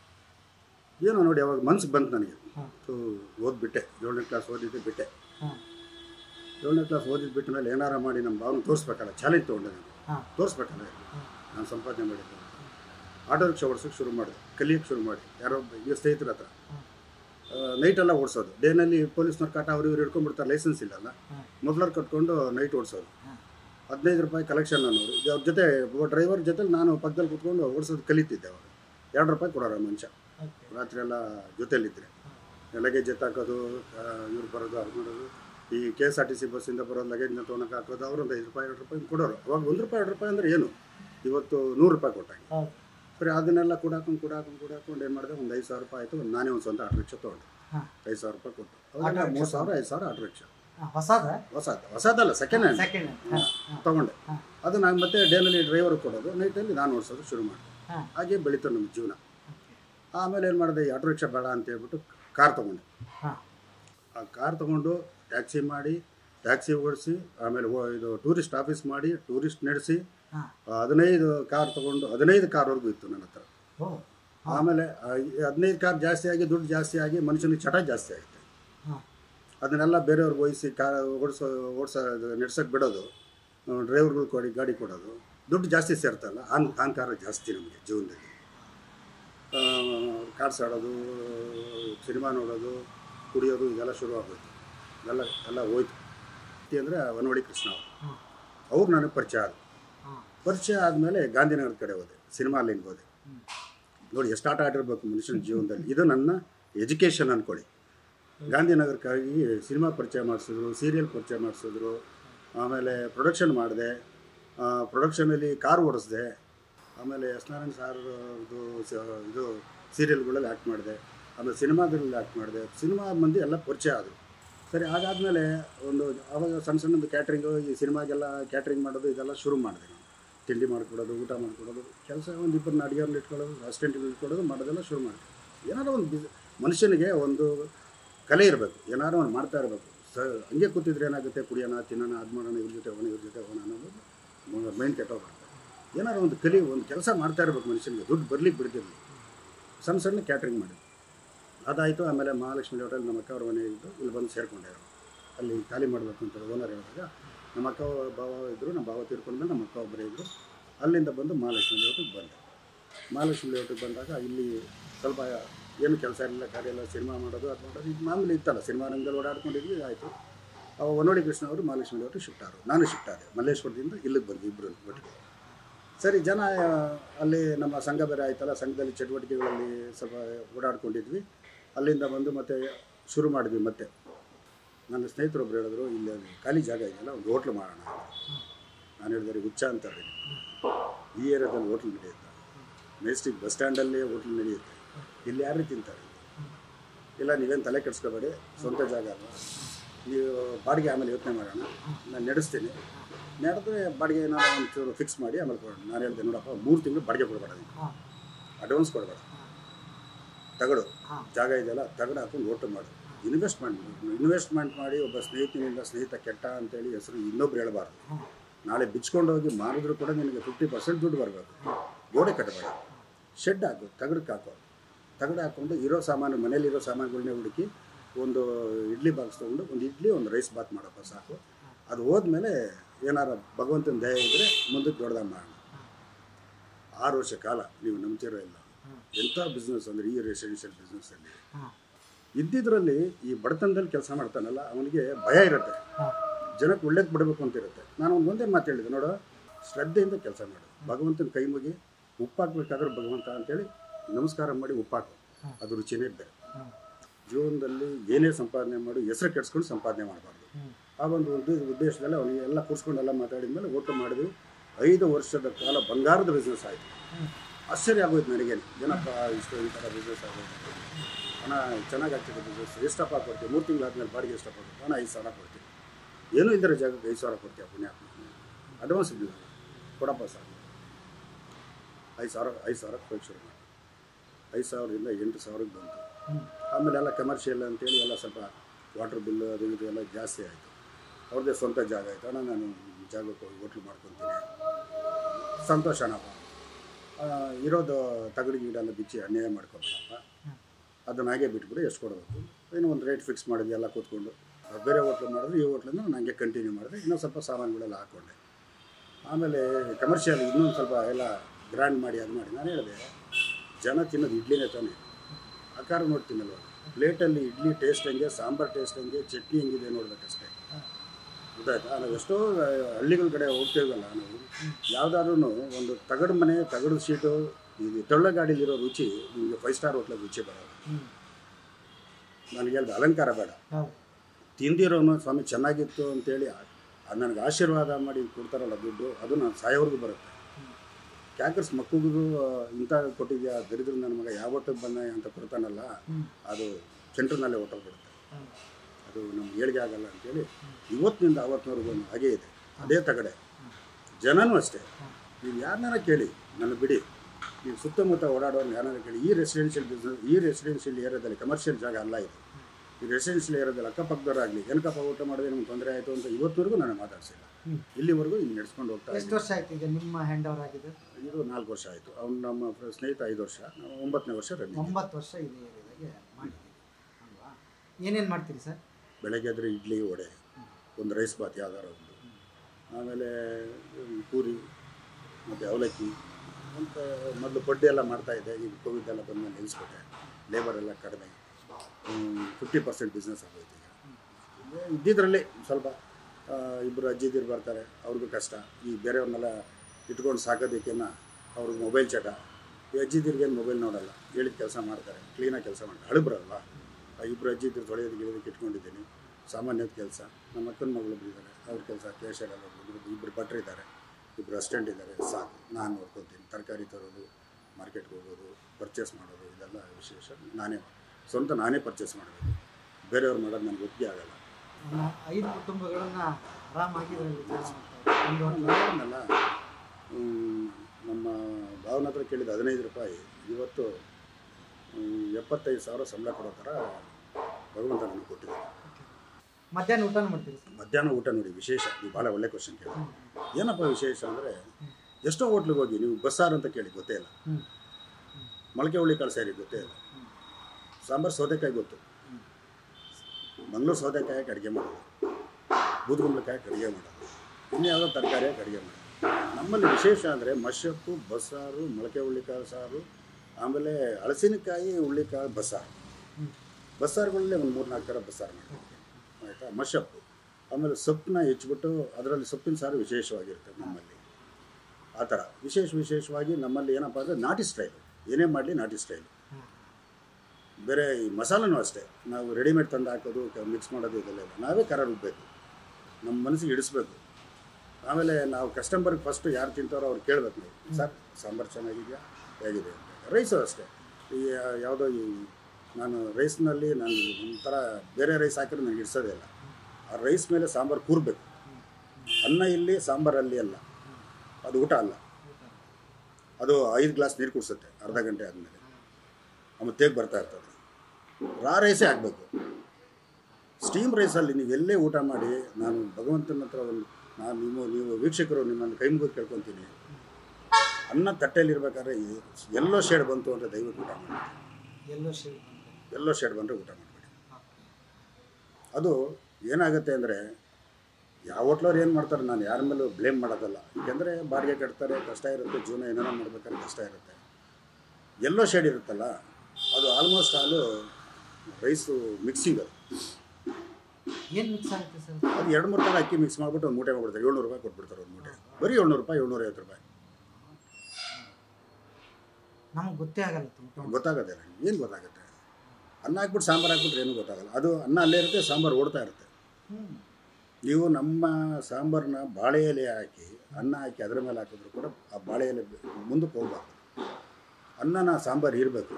ಏನೋ ನೋಡಿ ಅವಾಗ ಮನ್ಸಿಗೆ ಬಂತು ನನಗೆ. ಸೊ ಓದ್ಬಿಟ್ಟೆ. ಏಳನೇ ಕ್ಲಾಸ್ ಓದಿದ್ದು ಬಿಟ್ಟೆ. ಏಳನೇ ಕ್ಲಾಸ್ ಓದಿದ್ದು ಬಿಟ್ಟ ಮೇಲೆ ಏನಾರ ಮಾಡಿ ನಮ್ಮ ಭಾವನ ತೋರಿಸ್ಬೇಕಲ್ಲ, ಚಾಲೆಂಜ್ ತೊಗೊಂಡೆ ನಾನು. ತೋರಿಸ್ಬೇಕಲ್ಲ ನಾನು ಸಂಪಾದನೆ ಮಾಡಿದ್ದು. ಆಟೋ ರಿಕ್ಷಾ ಓಡಿಸೋಕೆ ಶುರು ಮಾಡಿದೆ, ಕಲಿಯೋಕ್ಕೆ ಶುರು ಮಾಡಿ. ಯಾರೋ ಈಗ ಸ್ನೇಹಿತರ ಹತ್ರ ನೈಟೆಲ್ಲ ಓಡಿಸೋದು. ಡೇನಲ್ಲಿ ಪೊಲೀಸ್ನವ್ರು ಕಾಟ ಅವ್ರು ಇವ್ರು ಹಿಡ್ಕೊಂಡ್ಬಿಡ್ತಾರೆ, ಲೈಸೆನ್ಸ್ ಇಲ್ಲಲ್ಲ. ಮೊದಲರ್ ಕಟ್ಕೊಂಡು ನೈಟ್ ಓಡಿಸೋದು. ಹದಿನೈದು ರೂಪಾಯಿ ಕಲೆಕ್ಷನ್ ಅನ್ನೋರು. ಅವ್ರ ಜೊತೆ ಡ್ರೈವರ್ ಜೊತೆಲಿ ನಾನು ಪಕ್ಕದಲ್ಲಿ ಕೂತ್ಕೊಂಡು ಓಡಿಸೋದು ಕಲಿತಿದ್ದೆ. ಅವರು ಎರಡು ರೂಪಾಯಿ ಕೊಡೋರು ಮನುಷ್ಯ. ರಾತ್ರಿ ಎಲ್ಲ ಜೊತೆಯಲ್ಲಿದ್ದರೆ ಲಗೇಜ್ ಎತ್ತಾಕೋದು, ಇವ್ರು ಬರೋದು, ಅವ್ರು ಮಾಡೋದು. ಈ K S R T C ಬಸ್ಸಿಂದ ಬರೋದು, ಲಗೇಜ್ನ ತೊಗೊಳಕ್ಕೆ ಹಾಕೋದು. ಅವರು ಒಂದು ಐದು ರೂಪಾಯಿ ಎರಡು ರೂಪಾಯಿ ಕೊಡೋರು. ಅವಾಗ ಒಂದು ರೂಪಾಯಿ ಎರಡು ರೂಪಾಯಿ ಅಂದರೆ ಏನು, ಇವತ್ತು ನೂರು ರೂಪಾಯಿ ಕೊಟ್ಟಾಗ. ಸರಿ, ಅದನ್ನೆಲ್ಲ ಕೂಡಾಕೊಂಡು ಕೂಡಾಕೊಂಡು ಕೂಡಾಕೊಂಡು ಏನು ಮಾಡಿದೆ, ಒಂದು ಐದು ಸಾವಿರ ರೂಪಾಯಿ ಆಯಿತು. ಒಂದು ನಾನೇ ಒಂದು ಸ್ವಂತ ಆಟೋ ರಿಕ್ಷಾ ತೊಗೊಂಡೆ. ಐದು ಸಾವಿರ ರೂಪಾಯಿ ಕೊಟ್ಟು ಅವಾಗ ಮೂರು ಸಾವಿರ ಐದು ಸಾವಿರ ಆಟೋ ರಿಕ್ಷಾ. ಹೊಸದ ಹೊಸದು ಹೊಸದಲ್ಲ ಸೆಕೆಂಡ್ ಹ್ಯಾಂಡ್ ತೊಗೊಂಡೆ. ಅದು ನಾನು ಮತ್ತೆ ಡೇನಲ್ಲಿ ಡ್ರೈವರ್ ಕೊಡೋದು, ನೈಟಲ್ಲಿ ನಾನು ಓಡಿಸೋದು ಶುರು ಮಾಡಿದೆ. ಹಾಗೆ ಬೆಳೀತು ನಮ್ಮ ಜೀವನ. ಆಮೇಲೆ ಏನು ಮಾಡಿದೆ, ಈ ಆಟೋ ರಿಕ್ಷಾ ಬೇಡ ಅಂತ ಹೇಳ್ಬಿಟ್ಟು ಕಾರ್ ತೊಗೊಂಡೆ. ಆ ಕಾರ್ ತೊಗೊಂಡು ಟ್ಯಾಕ್ಸಿ ಮಾಡಿ, ಟ್ಯಾಕ್ಸಿ ಓಡಿಸಿ, ಆಮೇಲೆ ಇದು ಟೂರಿಸ್ಟ್ ಆಫೀಸ್ ಮಾಡಿ, ಟೂರಿಸ್ಟ್ ನಡೆಸಿ, ಹದಿನೈದು ಕಾರ್ ತೊಗೊಂಡು ಹದಿನೈದು ಕಾರ್ವರೆಗೂ ಇತ್ತು ನನ್ನ ಹತ್ರ. ಆಮೇಲೆ ಹದಿನೈದು ಕಾರ್ ಜಾಸ್ತಿ ಆಗಿ ದುಡ್ಡು ಜಾಸ್ತಿ ಆಗಿ ಮನುಷ್ಯನಿಗೆ ಚಟ ಜಾಸ್ತಿ ಆಗುತ್ತೆ. ಅದನ್ನೆಲ್ಲ ಬೇರೆಯವ್ರಿಗೆ ವಹಿಸಿ ಕಾರ್ ಓಡಿಸೋ ಓಡಿಸೋ ನಡ್ಸೋಕ್ಕೆ ಬಿಡೋದು, ಡ್ರೈವರ್ಗಳು ಕೊಡಿ ಗಾಡಿ ಕೊಡೋದು. ದುಡ್ಡು ಜಾಸ್ತಿ ಸೇರ್ತಲ್ಲ ಅಹಂ ಅಹಂಕಾರ ಜಾಸ್ತಿ ನಮಗೆ ಜೀವನದಲ್ಲಿ. ಕಾರ್ಡ್ಸ್ ಆಡೋದು, ಸಿನಿಮಾ ನೋಡೋದು, ಕುಡಿಯೋದು ಇದೆಲ್ಲ ಶುರು ಆಗೋಯ್ತು. ಎಲ್ಲ ಎಲ್ಲ ಹೋಯ್ತು. ಅಂದರೆ ವನವಳ್ಳಿ ಕೃಷ್ಣ ಅವರು ಅವ್ರು ನನಗೆ ಪರಿಚಯ ಆದರು. ಪರಿಚಯ ಆದಮೇಲೆ ಗಾಂಧಿನಗರದ ಕಡೆ ಹೋದೆ, ಸಿನಿಮಾ ಲೈನ್ಗೆ ಹೋದೆ. ನೋಡಿ ಎಷ್ಟು ಆಟ ಆಡಿರ್ಬೇಕು ಮನುಷ್ಯನ ಜೀವನದಲ್ಲಿ. ಇದು ನನ್ನ ಎಜುಕೇಷನ್ ಅಂದ್ಕೊಳ್ಳಿ. ಗಾಂಧಿನಗರಕ್ಕಾಗಿ ಸಿನಿಮಾ ಪರಿಚಯ ಮಾಡಿಸಿದ್ರು, ಸೀರಿಯಲ್ ಪರಿಚಯ ಮಾಡಿಸಿದ್ರು. ಆಮೇಲೆ ಪ್ರೊಡಕ್ಷನ್ ಮಾಡಿದೆ, ಪ್ರೊಡಕ್ಷನಲ್ಲಿ ಕಾರ್ ಓಡಿಸಿದೆ. ಆಮೇಲೆ ಎಸ್ ನಾರಾಯಣ್ ಸಾರ್ದು ಇದು ಸೀರಿಯಲ್ಗಳಲ್ಲಿ ಆ್ಯಕ್ಟ್ ಮಾಡಿದೆ. ಆಮೇಲೆ ಸಿನಿಮಾದಲ್ಲಿ ಆ್ಯಕ್ಟ್ ಮಾಡಿದೆ. ಸಿನಿಮಾ ಮಂದಿ ಎಲ್ಲ ಪರಿಚಯ ಆದರು. ಸರಿ, ಅದಾದಮೇಲೆ ಒಂದು ಆವಾಗ ಸಣ್ಣ ಸಣ್ಣದು ಕ್ಯಾಟ್ರಿಂಗು, ಈ ಸಿನಿಮಾಗೆಲ್ಲ ಕ್ಯಾಟ್ರಿಂಗ್ ಮಾಡೋದು ಇದೆಲ್ಲ ಶುರು ಮಾಡಿದೆ. ನಾನು ತಿಂಡಿ ಮಾಡಿಕೊಡೋದು, ಊಟ ಮಾಡಿಕೊಡೋದು, ಕೆಲಸ ಒಂದು ಇಬ್ಬರನ್ನ ಅಡುಗೆಯವ್ರನ್ನ ಇಟ್ಕೊಳ್ಳೋದು, ಅಸಿಸ್ಟೆಂಟ್ಗಳು ಇಟ್ಕೊಳ್ಳೋದು ಮಾಡೋದೆಲ್ಲ ಶುರು ಮಾಡಿದೆ. ಏನಾದ್ರು ಒಂದು ಬಿಸ್ ಮನುಷ್ಯನಿಗೆ ಒಂದು ಕಲೆ ಇರಬೇಕು, ಏನಾದ್ರು ಒಂದು ಮಾಡ್ತಾ ಇರಬೇಕು. ಸ ಹಂಗೆ ಕೂತಿದ್ರೆ ಏನಾಗುತ್ತೆ, ಕುಡಿಯೋಣ, ತಿನ್ನೋಣ, ಅದು ಮಾಡೋಣ, ಇವ್ರ ಜೊತೆ ಹೋಗೋಣ, ಇವ್ರ ಜೊತೆ ಹೋಗೋಣ ಅನ್ನೋದು ಮೈಂಡ್ ಕೆಟ್ಟೋಗ್ಬಾರ್ದು. ಏನಾದ್ರು ಒಂದು ಕಲಿ, ಒಂದು ಕೆಲಸ ಮಾಡ್ತಾ ಇರಬೇಕು ಮನುಷ್ಯನಿಗೆ. ದುಡ್ಡು ಬರ್ಲಿಕ್ಕೆ ಬಿಡ್ತಿರಲಿ. ಸಣ್ಣ ಸಣ್ಣ ಕ್ಯಾಟ್ರಿಂಗ್ ಮಾಡಿ ಅದಾಯಿತು. ಆಮೇಲೆ ಮಹಾಲಕ್ಷ್ಮಿ ಹೋಟೆಲ್ ನಮ್ಮ ಅಕ್ಕ ಅವ್ರ ಮನೆ ಇದ್ದು ಇಲ್ಲಿ ಬಂದು ಸೇರಿಕೊಂಡೆ. ಅಲ್ಲಿ ಖಾಲಿ ಮಾಡಬೇಕು ಅಂತ ಓನರ್ ಹೇಳಿದಾಗ ನಮ್ಮ ಅಕ್ಕ ಭಾವ ಇದ್ದರು. ನಮ್ಮ ಭಾವ ತೀರ್ಕೊಂಡ್ಮೇಲೆ ನಮ್ಮ ಅಕ್ಕ ಒಬ್ಬರೇ ಇದ್ದರು. ಅಲ್ಲಿಂದ ಬಂದು ಮಹಾಲಕ್ಷ್ಮಿ ಹೋಟೆಲ್ಗೆ ಬಂದೆ. ಮಹಾಲಕ್ಷ್ಮಿ ಹೋಟೆಲ್ಗೆ ಬಂದಾಗ ಇಲ್ಲಿ ಸ್ವಲ್ಪ ಏನು ಕೆಲಸ ಇರಲಿಲ್ಲ, ಕಾರ್ಯ ಎಲ್ಲ, ಸಿನಿಮಾ ಮಾಡೋದು ಅದು ಮಾಡೋದು ಇದು ಮಾಮೂಲಿ ಇತ್ತಲ್ಲ. ಸಿನಿಮಾ ರಂಗದಲ್ಲಿ ಓಡಾಡ್ಕೊಂಡಿದ್ವಿ, ಆಯಿತು. ಅವ ವನವಳ್ಳಿ ಕೃಷ್ಣ ಅವರು ಮಹಾಲಕ್ಷ್ಮಿ ಹೋಟೆಲ್ ಶಿಫ್ಟ್ ಆದರು. ನಾನು ಶಿಫ್ಟ್ ಆದೆ. ಮಲ್ಲೇಶ್ವರದಿಂದ ಇಲ್ಲಿಗೆ ಬಂದು ಇಬ್ಬರು ಒಟ್ಟಿಗೆ. ಸರಿ, ಜನ ಅಲ್ಲಿ ನಮ್ಮ ಸಂಘ ಬೇರೆ ಆಯ್ತಲ್ಲ, ಸಂಘದಲ್ಲಿ ಚಟುವಟಿಕೆಗಳಲ್ಲಿ ಸ್ವಲ್ಪ ಓಡಾಡ್ಕೊಂಡಿದ್ವಿ. ಅಲ್ಲಿಂದ ಬಂದು ಮತ್ತೆ ಶುರು ಮಾಡಿದ್ವಿ. ಮತ್ತೆ ನನ್ನ ಸ್ನೇಹಿತರೊಬ್ಬರು ಹೇಳಿದ್ರು, ಇಲ್ಲಿ ಖಾಲಿ ಜಾಗ ಇದೆಯಲ್ಲ, ಒಂದು ಹೋಟ್ಲು ಮಾಡೋಣ. ನಾನು ಹೇಳಿದರೆ ಹುಚ್ಚ ಅಂತಾರೆ, ಈ ಏರಿಯಾದಲ್ಲಿ ಹೋಟ್ಲ್ ನಡೆಯುತ್ತೆ, ಮೆಜೆಸ್ಟಿಕ್ ಬಸ್ ಸ್ಟ್ಯಾಂಡಲ್ಲಿ ಹೋಟ್ಲ್ ನಡೆಯುತ್ತೆ, ಇಲ್ಲಿ ಯಾರು ತಿಂತಾರೆ? ಇಲ್ಲ, ನೀವೇನು ತಲೆ ಕೆಡಿಸ್ಕೋಬೇಡಿ, ಸ್ವಂತ ಜಾಗ ಅಲ್ವಾ, ನೀವು ಬಾಡಿಗೆ ಆಮೇಲೆ ಯೋಚನೆ ಮಾಡೋಣ, ನಾನು ನಡೆಸ್ತೀನಿ. ನಡೆದ್ರೆ ಬಾಡಿಗೆ ಏನಾದ್ರು ಒಂಚೂರು ಫಿಕ್ಸ್ ಮಾಡಿ ಆಮೇಲೆ ಕೊಡೋಣ. ನಾನು ಹೇಳಿದೆ, ನೋಡಪ್ಪ, ಮೂರು ತಿಂಗಳು ಬಾಡಿಗೆ ಕೊಡಬೇಡ, ನೀವು ಅಡ್ವಾನ್ಸ್ ಕೊಡಬೇಡ, ತಗಡು ಜಾಗ ಇದೆಯಲ್ಲ, ತಗಡು ಹಾಕೊಂಡು ಹೋಟೆಲ್ ಮಾಡು, ಇನ್ವೆಸ್ಟ್ಮೆಂಟ್ ಇನ್ವೆಸ್ಟ್ಮೆಂಟ್ ಮಾಡಿ ಒಬ್ಬ ಸ್ನೇಹಿತನಿಂದ ಸ್ನೇಹಿತ ಕೆಟ್ಟ ಅಂತೇಳಿ ಹೆಸರು ಇನ್ನೊಬ್ರು ಹೇಳಬಾರ್ದು. ನಾಳೆ ಬಿಚ್ಕೊಂಡು ಹೋಗಿ ಮಾರಿದ್ರು ಕೂಡ ನಿನಗೆ ಫಿಫ್ಟಿ ಪರ್ಸೆಂಟ್ ದುಡ್ಡು ಬರಬೇಕು. ಗೋಡೆ ಕಟ್ಟಬೇಡ, ಶೆಡ್ ಹಾಕು, ತಗಡಕ್ಕೆ ಹಾಕೋ, ತಗಡು ಹಾಕ್ಕೊಂಡು ಇರೋ ಸಾಮಾನು, ಮನೇಲಿರೋ ಸಾಮಾನುಗಳನ್ನೇ ಹುಡುಕಿ ಒಂದು ಇಡ್ಲಿ ಬಾಕ್ಸ್ ತೊಗೊಂಡು ಒಂದು ಇಡ್ಲಿ ಒಂದು ರೈಸ್ ಬಾತ್ ಮಾಡಪ್ಪ ಸಾಕು. ಅದು ಹೋದ್ಮೇಲೆ ಏನಾರು ಭಗವಂತನ ದಯ ಇದ್ದರೆ ಮುಂದಕ್ಕೆ ದೊಡ್ಡದಾಗಿ ಮಾಡೋಣ. ಆರು ವರ್ಷ ಕಾಲ ನೀವು ನಂಬ್ತಿರೋ ಇಲ್ಲ, ಎಂಥ ಬಿಸ್ನೆಸ್ ಅಂದರೆ ಈ ರೆಸಿಡೆನ್ಷಿಯಲ್ ಬಿಸ್ನೆಸ್ಸಲ್ಲಿ ಇದ್ದಿದ್ರಲ್ಲಿ ಈ ಬಡತನದಲ್ಲಿ ಕೆಲಸ ಮಾಡ್ತಾನಲ್ಲ, ಅವನಿಗೆ ಭಯ ಇರುತ್ತೆ, ಜನಕ್ಕೆ ಒಳ್ಳೇದು ಬಿಡಬೇಕು ಅಂತ ಇರುತ್ತೆ. ನಾನು ಒಂದು ಒಂದೇ ಮಾತು ಹೇಳಿದೆ, ನೋಡು, ಶ್ರದ್ಧೆಯಿಂದ ಕೆಲಸ ಮಾಡು, ಭಗವಂತನ ಕೈ ಮುಗಿ ಉಪ್ಪು ಹಾಕ್ಬೇಕಾದ್ರೆ ಭಗವಂತ ಅಂತೇಳಿ ನಮಸ್ಕಾರ ಮಾಡಿ ಉಪ್ಪಾಕು, ಅದು ರುಚಿನೇ ಬೇರೆ. ಜೀವನದಲ್ಲಿ ಏನೇ ಸಂಪಾದನೆ ಮಾಡು, ಹೆಸರು ಕೆಡ್ಸ್ಕೊಂಡು ಸಂಪಾದನೆ ಮಾಡಬಾರ್ದು. ಆ ಒಂದು ಉದ್ದೇ ಉದ್ದೇಶದಲ್ಲಿ ಅವನಿಗೆ ಎಲ್ಲ ಕೂರಿಸ್ಕೊಂಡೆಲ್ಲ ಮಾತಾಡಿದ ಮೇಲೆ ಊಟ ಮಾಡಿದ್ವಿ. ಐದು ವರ್ಷದ ಕಾಲ ಬಂಗಾರದ ಬಿಸ್ನೆಸ್ ಆಯಿತು. ಆಶ್ಚರ್ಯ ಆಗೋಯ್ತು ನನಗೇನು, ಏನಪ್ಪ ಇಷ್ಟು ಈ ಥರ ಬಿಸ್ನೆಸ್ ಆಗೋಯ್ತು, ಹಣ ಚೆನ್ನಾಗಿ ಆಗ್ತಿದೆ ಬಿಸ್ನೆಸ್, ಎಷ್ಟಪ್ಪ ಕೊಡ್ತೀವಿ, ಮೂರು ತಿಂಗಳಾದ್ಮೇಲೆ ಬಾಡಿಗೆ ಎಷ್ಟಪ್ಪ ಕೊಡ್ತೀವಿ, ಹಣ ಐದು ಸಾವಿರ ಕೊಡ್ತೀವಿ, ಏನೂ ಇದ್ದರೆ ಜಾಗಕ್ಕೆ ಐದು ಸಾವಿರ ಕೊಡ್ತೀವಿ, ಪುಣ್ಯಾತ್ಮ ಅಡ್ವಾನ್ಸ್ ಇದ್ದಿಲ್ಲ, ಕೊಡಪ್ಪ ಸರ್, ಐದು ಸಾವಿರ ಐದು ಸಾವಿರ ಕೊಡೋಕೆ ಶುರು ಮಾಡಿ ಐದು ಸಾವಿರದಿಂದ ಎಂಟು ಸಾವಿರಕ್ಕೆ ಬಂತು. ಆಮೇಲೆ ಎಲ್ಲ ಕಮರ್ಷಿಯಲ್ ಅಂತೇಳಿ ಎಲ್ಲ ಸ್ವಲ್ಪ ವಾಟ್ರ್ ಬಿಲ್ಲು ಅದು ಇದು ಎಲ್ಲ ಜಾಸ್ತಿ ಆಯಿತು. ಅವ್ರದ್ದೇ ಸ್ವಂತ ಜಾಗ ಆಯಿತು. ಅಣ್ಣ, ನಾನು ಜಾಗಕ್ಕೆ ಹೋಗಿ ಹೋಟ್ಲು ಮಾಡ್ಕೊತೀನಿ, ಸಂತೋಷನಪ್ಪ, ಇರೋದು ತಗಡು ಗಿಡೆಲ್ಲ ಬಿಚ್ಚಿ ಅನ್ಯಾಯ ಮಾಡ್ಕೊಬೇಡಪ್ಪ, ಅದನ್ನು ಹಾಗೆ ಬಿಟ್ಬಿಟ್ಟು ಎಷ್ಟು ಕೊಡಬೇಕು, ಏನೋ ಒಂದು ರೇಟ್ ಫಿಕ್ಸ್ ಮಾಡಿದ್ವಿ ಎಲ್ಲ ಕೂತ್ಕೊಂಡು. ಬೇರೆ ಹೋಟ್ಲು ಮಾಡಿದ್ರೆ ಈ ಹೋಟ್ಲಿಂದ ನಾನು ಹಂಗೆ ಕಂಟಿನ್ಯೂ ಮಾಡಿದೆ. ಇನ್ನೊಂದು ಸ್ವಲ್ಪ ಸಾಮಾನುಗಳೆಲ್ಲ ಹಾಕ್ಕೊಂಡೆ. ಆಮೇಲೆ ಕಮರ್ಷಿಯಲ್ ಇನ್ನೊಂದು ಸ್ವಲ್ಪ ಎಲ್ಲ ಗ್ರ್ಯಾಂಡ್ ಮಾಡಿ ಅದು ಮಾಡಿ. ನಾನು ಹೇಳಿದೆ, ಜನ ತಿನ್ನೋದು ಇಡ್ಲಿನೇ ತಾನೇ, ಆಕಾರ ನೋಡ್ತೀನಲ್ವ, ಪ್ಲೇಟಲ್ಲಿ ಇಡ್ಲಿ ಟೇಸ್ಟ್ ಹೆಂಗೆ, ಸಾಂಬಾರು ಟೇಸ್ಟ್ ಹೆಂಗೆ, ಚಟ್ನಿ ಹೆಂಗಿದೆ ನೋಡ್ಬೇಕಷ್ಟೇ, ಗೊತ್ತಾಯ್ತಾ? ನಾವು ಎಷ್ಟೋ ಹಳ್ಳಿಗಳ ಕಡೆ ಹೋಗ್ತೇವಲ್ಲ, ನಾವು ಯಾವುದಾದ್ರೂ ಒಂದು ತಗಡು ಮನೆ, ತಗಡು ಶೀಟು, ಇದು ತೊಳ್ಳೆ ಗಾಡೀಲಿರೋ ರುಚಿ ನಿಮಗೆ ಫೈವ್ ಸ್ಟಾರ್ ಹೋಟ್ಲಿಗೆ ರುಚಿ ಬರೋದು. ನನಗೆ ಹೇಳ್ದೆ, ಅಲಂಕಾರ ಬೇಡ, ತಿಂದಿರೋನು ಸ್ವಾಮಿ ಚೆನ್ನಾಗಿತ್ತು ಅಂತೇಳಿ ನನಗೆ ಆಶೀರ್ವಾದ ಮಾಡಿ ಕೊಡ್ತಾರಲ್ಲ ದುಡ್ಡು, ಅದು ನಾನು ಸಾಯೋವರೆಗೂ ಬರುತ್ತೆ. ಕ್ಯಾಕರ್ಸ್ ಮಕ್ಕಳಿಗೂ ಇಂಥ ಕೊಟ್ಟಿದ್ಯಾ ದರಿದ್ರ ನನ್ನ ಮಗ ಯಾವತ್ತಿಗೆ ಬಂದ ಅಂತ ಕೊಡ್ತಾನಲ್ಲ, ಅದು ಸೆಂಟ್ರ್ನಲ್ಲೇ ಹೊಟ್ಟೋಗ್ಬಿಡುತ್ತೆ, ಅದು ನಮ್ಗೆ ಏಳಿಗೆ ಆಗಲ್ಲ ಅಂತೇಳಿ ಇವತ್ತಿನಿಂದ ಅವತ್ತಿನವರೆಗೂ ಹಾಗೇ ಇದೆ. ಅದೇ ತಗಡೆ ಜನನೂ ಅಷ್ಟೇ. ನೀವು ಯಾರನ್ನಾರ ಕೇಳಿ, ನನ್ನ ಬಿಡಿ, ನೀವು ಸುತ್ತಮುತ್ತ ಓಡಾಡೋರು ಯಾರನ್ನಾರ ಕೇಳಿ, ಈ ರೆಸಿಡೆನ್ಷಿಯಲ್ ಬಿಸ್ನೆಸ್, ಈ ರೆಸಿಡೆನ್ಷಿಯಲ್ ಏರಿಯಾದಲ್ಲಿ ಕಮರ್ಷಿಯಲ್ ಜಾಗ ಅಲ್ಲ ಇದು. ಈ ರೆಸಿಡೆನ್ಷಿಯಲ್ ಏರಿಯಾದಲ್ಲಿ ಅಕ್ಕಪಕ್ಕದವರಾಗಲಿ ಏನಕ್ಕಪ್ಪ ಊಟ ಮಾಡಿದ್ರೆ ನಮ್ಗೆ ತೊಂದರೆ ಆಯಿತು ಅಂತ ಇವತ್ತಿವರೆಗೂ ನಾನು ಮಾತಾಡ್ಸಿಲ್ಲ. ಇಲ್ಲಿವರೆಗೂ ಹಿಂಗೆ ನಡೆಸ್ಕೊಂಡು ಹೋಗ್ತಾ ಎಷ್ಟು ವರ್ಷ ಆಯ್ತು ಈಗ ನಿಮ್ಮ ಹ್ಯಾಂಡ್ ಓವರ್ ಆಗಿದೆ? ಇದು ನಾಲ್ಕು ವರ್ಷ ಆಯಿತು. ಅವ್ನು ನಮ್ಮ ಸ್ನೇಹಿತ ಐದು ವರ್ಷ, ನಾವು ಒಂಬತ್ತನೇ ವರ್ಷ ರನ್ನಿಂಗ್. ಒಂಬತ್ತು ವರ್ಷ ಇದೇ ಏರಿಯಾದಾಗೆ ಮಾಡಿದ್ದೀವಿ ಅಲ್ವಾ? ಏನೇನು ಮಾಡ್ತೀರಿ ಸರ್? ಬೆಳಗ್ಗೆ ಆದರೆ ಇಡ್ಲಿ, ವಡೆ, ಒಂದು ರೈಸ್ ಬಾತ್ ಯಾವ್ದಾರ ಒಂದು, ಆಮೇಲೆ ಪೂರಿ, ಮತ್ತು ಅವಲಕ್ಕಿ ಮತ್ತು ಮೊದಲು ಪಡ್ಡಿ ಎಲ್ಲ ಮಾಡ್ತಾಯಿದ್ದೆ. ಈಗ ಕೋವಿಡ್ ಎಲ್ಲ ಬಂದಮೇಲೆ ನಿಲ್ಲಿಸ್ಬಿಟ್ಟೆ. ಲೇಬರ್ ಎಲ್ಲ ಕಡಿಮೆ, ಫಿಫ್ಟಿ ಪರ್ಸೆಂಟ್ ಬಿಸ್ನೆಸ್ ಆಗೋಯ್ತು. ಈಗ ಇದ್ದಿದ್ರಲ್ಲಿ ಸ್ವಲ್ಪ ಇಬ್ಬರು ಅಜ್ಜಿದಿರು ಬರ್ತಾರೆ, ಅವ್ರಿಗೂ ಕಷ್ಟ. ಈ ಬೇರೆಯವ್ರನ್ನೆಲ್ಲ ಇಟ್ಕೊಂಡು ಸಾಕೋದಕ್ಕೆನ ಅವ್ರಿಗೆ ಮೊಬೈಲ್ ಚಟ. ಈ ಅಜ್ಜಿದಿರಿಗೇನು ಮೊಬೈಲ್ ನೋಡೋಲ್ಲ, ಹೇಳಿದ ಕೆಲಸ ಮಾಡ್ತಾರೆ, ಕ್ಲೀನಾಗಿ ಕೆಲಸ ಮಾಡ್ತಾರೆ. ಹಳಬ್ರಲ್ವ, ಇಬ್ಬರು ಅಜ್ಜಿದ್ರು ತೊಳೆಯೋದಕ್ಕೆ ಗಿಳಿಯೋದಕ್ಕೆ ಇಟ್ಕೊಂಡಿದ್ದೀನಿ. ಸಾಮಾನ್ಯದ ಕೆಲಸ. ನಮ್ಮ ಅಕ್ಕನ ಮಗಳೊಬ್ರು ಇದ್ದಾರೆ, ಅವ್ರ ಕೆಲಸ ಕ್ಯಾಶಿಯರ್ ಒಬ್ಬರು, ಇಬ್ಬರು ಭಟ್ರು ಇದ್ದಾರೆ, ಇಬ್ಬರು ಅಸಿಸ್ಟೆಂಟ್ ಇದ್ದಾರೆ. ಸಾಕು, ನಾನು ನೋಡ್ಕೊತೀನಿ. ತರಕಾರಿ ತರೋದು, ಮಾರ್ಕೆಟ್ಗೆ ಹೋಗೋದು, ಪರ್ಚೇಸ್ ಮಾಡೋದು, ಇದೆಲ್ಲ ವಿಶೇಷ. ನಾನೇ ಸ್ವಂತ ನಾನೇ ಪರ್ಚೇಸ್ ಮಾಡಬೇಕು. ಬೇರೆಯವ್ರು ಮಾಡೋದು ನನಗೆ ಒಪ್ಪಿಗೆ ಆಗಲ್ಲ. ಐದು ಕುಟುಂಬಗಳನ್ನು ಆರಾಮಾಗಿದ್ರಲ್ಲಿ ನಾನಲ್ಲ, ನಮ್ಮ ಭಾವನ ಹತ್ರ ಕೇಳಿದ ಹದಿನೈದು ರೂಪಾಯಿ ಇವತ್ತು ಎಪ್ಪತ್ತೈದು ಸಾವಿರ ಸಂಬಳ ಕೊಡೋ ಥರ ಭಗವಂತ ನನಗೆ ಕೊಟ್ಟಿದ್ದಾರೆ. ಮಧ್ಯಾಹ್ನ ಊಟ ಮಾಡ್ತೀವಿ ಸರ್? ಮಧ್ಯಾಹ್ನ ಊಟ ನೋಡಿ ವಿಶೇಷ. ನೀವು ಭಾಳ ಒಳ್ಳೆ ಕ್ವಶನ್ ಕೇಳಿ. ಏನಪ್ಪ ವಿಶೇಷ ಅಂದರೆ, ಎಷ್ಟೋ ಹೋಟ್ಲಿಗೆ ಹೋಗಿ ನೀವು ಬಸ್ಸಾರು ಅಂತ ಕೇಳಿ ಗೊತ್ತೇ ಇಲ್ಲ, ಮೊಳಕೆ ಹುಳಿ ಕಾಳು ಸೇರಿ ಗೊತ್ತೇ ಇಲ್ಲ, ಸಾಂಬಾರು ಸೌತೆಕಾಯಿ ಗೊತ್ತು, ಮಂಗಳೂರು ಸೌತೆಕಾಯಿಗೆ ಅಡುಗೆ ಮಾಡೋದು, ಬೂದುಗುಂಬಳಕಾಯಿಗೆ ಅಡುಗೆ ಮಾಡೋದು, ಇನ್ನು ಯಾವುದೋ ತರಕಾರಿಯಾಗಿ ಅಡುಗೆ ಮಾಡೋದು. ನಮ್ಮಲ್ಲಿ ವಿಶೇಷ ಅಂದರೆ ಮಶಪ್ಪು, ಬಸ್ಸಾರು, ಮೊಳಕೆ ಹುಳ್ಳಿಕಾಳು ಸಾರು, ಆಮೇಲೆ ಹಳಸಿನಕಾಯಿ ಹುಳ್ಳಿಕಾಳು ಬಸ್ಸಾರು. ಬಸ್ಸಾರುಗಳಲ್ಲೇ ಒಂದು ಮೂರು ನಾಲ್ಕು ಥರ ಬಸ್ಸಾರು ಮಾಡ್ತೀವಿ, ಆಯಿತಾ. ಮಶಪ್ಪು, ಆಮೇಲೆ ಸೊಪ್ಪನ್ನ ಹೆಚ್ಚಿಬಿಟ್ಟು ಅದರಲ್ಲಿ ಸೊಪ್ಪಿನ ಸಾರು ವಿಶೇಷವಾಗಿರುತ್ತೆ ನಮ್ಮಲ್ಲಿ. ಆ ಥರ ವಿಶೇಷ ವಿಶೇಷವಾಗಿ ನಮ್ಮಲ್ಲಿ ಏನಪ್ಪ ಅಂದರೆ ನಾಟಿ ಸ್ಟೈಲು. ಏನೇ ಮಾಡಲಿ ನಾಟಿ ಸ್ಟೈಲು. ಬೇರೆ ಈ ಮಸಾಲನೂ ಅಷ್ಟೇ, ನಾವು ರೆಡಿಮೇಡ್ ತಂದು ಹಾಕೋದು, ಮಿಕ್ಸ್ ಮಾಡೋದು ಇದೆಲ್ಲ ಇಲ್ಲ. ನಾವೇ ಖಾರ ರುಬ್ಬಬೇಕು, ನಮ್ಮ ಮನಸ್ಸಿಗೆ ಇಡಿಸ್ಬೇಕು. ಆಮೇಲೆ ನಾವು ಕಸ್ಟಮರ್ಗೆ ಫಸ್ಟು ಯಾರು ತಿಂತಾರೋ ಅವ್ರು ಕೇಳಬೇಕು, ನಾವು ಸರ್ ಸಾಂಬಾರು ಚೆನ್ನಾಗಿದೆಯಾ, ಹೇಗಿದೆ ಅಂತ. ರೈಸು ಅಷ್ಟೇ. ಈ ಯಾವುದೋ ಈ ನಾನು ರೈಸ್ನಲ್ಲಿ ನಾನು ಒಂಥರ ಬೇರೆ ರೈಸ್ ಹಾಕಿದ್ರೆ ನನಗೆ ಇಡಿಸೋದೇ ಇಲ್ಲ. ಆ ರೈಸ್ ಮೇಲೆ ಸಾಂಬಾರು ಕೂರಬೇಕು. ಅನ್ನ ಇಲ್ಲಿ ಸಾಂಬಾರಲ್ಲಿ ಅಲ್ಲ, ಅದು ಊಟ ಅಲ್ಲ. ಅದು ಐದು ಗ್ಲಾಸ್ ನೀರು ಕುಡಿಸುತ್ತೆ ಅರ್ಧ ಗಂಟೆ ಆದಮೇಲೆ, ಆಮೇಲೆ ತೇಗ್ ಬರ್ತಾ ಇರ್ತದೆ. ರಾ ರೈಸೇ ಆಗಬೇಕು. ಸ್ಟೀಮ್ ರೈಸಲ್ಲಿ ನೀವು ಎಲ್ಲೇ ಊಟ ಮಾಡಿ, ನಾನು ಭಗವಂತನ ಹತ್ರ ಒಂದು ನಾನು ನೀವು ನೀವು ವೀಕ್ಷಕರು ನಿಮ್ಮನ್ನು ಕೈ ಮುಗಿದು ಕೇಳ್ಕೊತೀನಿ, ಅನ್ನ ತಟ್ಟೆಯಲ್ಲಿ ಇರಬೇಕಾದ್ರೆ ಎಲ್ಲೋ ಶೇಡ್ ಬಂತು ಅಂದರೆ ದಯವಿಟ್ಟು ಊಟ ಮಾಡಿ. ಎಲ್ಲೋ ಶೇಡ್ ಎಲ್ಲೋ ಶೇಡ್ ಬಂದರೆ ಊಟ ಮಾಡಬೇಡಿ. ಅದು ಏನಾಗುತ್ತೆ ಅಂದರೆ, ಯಾವ ಹೋಟ್ಲವ್ರು ಏನು ಮಾಡ್ತಾರೆ, ನಾನು ಯಾರ ಮೇಲೂ ಬ್ಲೇಮ್ ಮಾಡೋದಲ್ಲ. ಏಕೆಂದರೆ ಬಾಡಿಗೆ ಕಟ್ತಾರೆ, ಕಷ್ಟ ಇರುತ್ತೆ, ಜೀವನ ಏನಾರ ಮಾಡ್ಬೇಕಾದ್ರೆ ಕಷ್ಟ ಇರುತ್ತೆ. ಎಲ್ಲೋ ಶೇಡ್ ಇರುತ್ತಲ್ಲ, ಅದು ಆಲ್ಮೋಸ್ಟ್ ಆಲು ರೈಸು ಮಿಕ್ಸಿಂಗ್. ಅದು ಏನು ಮಿಕ್ಸ್ ಆಗುತ್ತೆ ಸರ್? ಅದು ಎರಡು ಮೂರು ಥರ ಅಕ್ಕಿ ಮಿಕ್ಸ್ ಮಾಡಿಬಿಟ್ಟು ಒಂದು ಮೂಟೆ ಮಾಡ್ಬಿಡ್ತಾರೆ. ಏಳ್ನೂರು ರೂಪಾಯಿ ಕೊಟ್ಬಿಡ್ತಾರೆ ಒಂದು ಮೂಟೆ. ಬರೀ ಏಳ್ನೂರು ರೂಪಾಯಿ, ಏಳ್ನೂರೈವತ್ತು ರೂಪಾಯಿ. ನಮಗೆ ಗೊತ್ತೇ ಆಗಲ್ಲ. ಗೊತ್ತಾಗುತ್ತೆ ನನಗೆ, ಏನು ಗೊತ್ತಾಗುತ್ತೆ? ಅನ್ನ ಹಾಕ್ಬಿಟ್ಟು ಸಾಂಬಾರು ಹಾಕ್ಬಿಟ್ರೆ ಏನೂ ಗೊತ್ತಾಗಲ್ಲ. ಅದು ಅನ್ನ ಅಲ್ಲೇ ಇರುತ್ತೆ, ಸಾಂಬಾರು ಓಡ್ತಾ ಇರುತ್ತೆ. ನೀವು ನಮ್ಮ ಸಾಂಬಾರನ್ನ ಬಾಳೆ ಎಲೆ ಹಾಕಿ ಅನ್ನ ಹಾಕಿ ಅದರ ಮೇಲೆ ಹಾಕಿದ್ರು ಕೂಡ ಆ ಬಾಳೆ ಎಲೆ ಮುಂದಕ್ಕೆ ಹೋಗ್ಬಾರ್ದು. ಅನ್ನನ ಸಾಂಬಾರು ಇರಬೇಕು.